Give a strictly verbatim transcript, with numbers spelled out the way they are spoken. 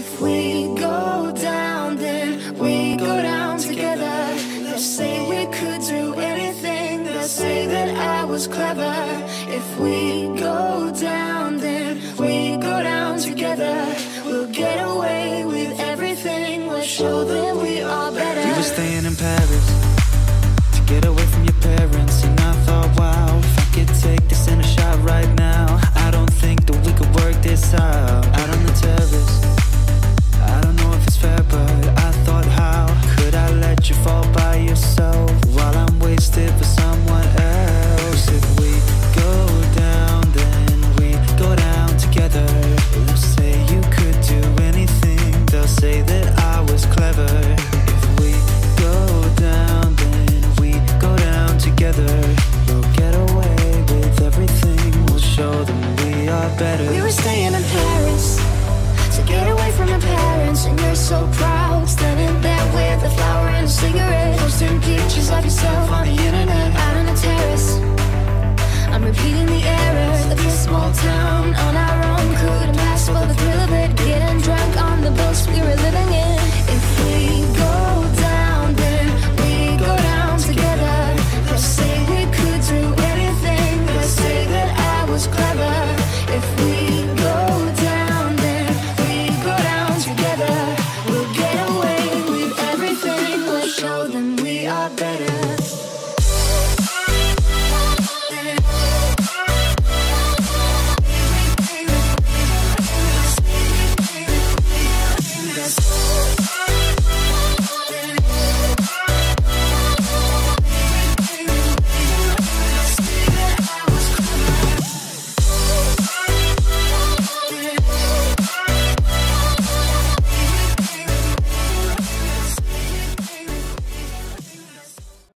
If we go down, then we go down together. They'll say we could do anything, they'll say that I was clever. If we go down, then we go down together. We'll get away with everything, we'll show them we are better. We were staying in Paris to get away from your parents, and I thought, wow, if I could take this in a shot right now, I don't think that we could work this out. Out on the terrace, I don't know if it's fair, but I thought, how could I let you fall by yourself while I'm wasted for someone else? If we go down, then we go down together. They'll say you could do anything, they'll say that I was clever. If we go down, then we go down together. We'll get away with everything, we'll show them we are better. We were staying in Paris to get away from your parents, and you're so proud, standing there with a flower and a cigarette, posting pictures of yourself on the internet. Out on the terrace, I'm repeating the errors of your small town on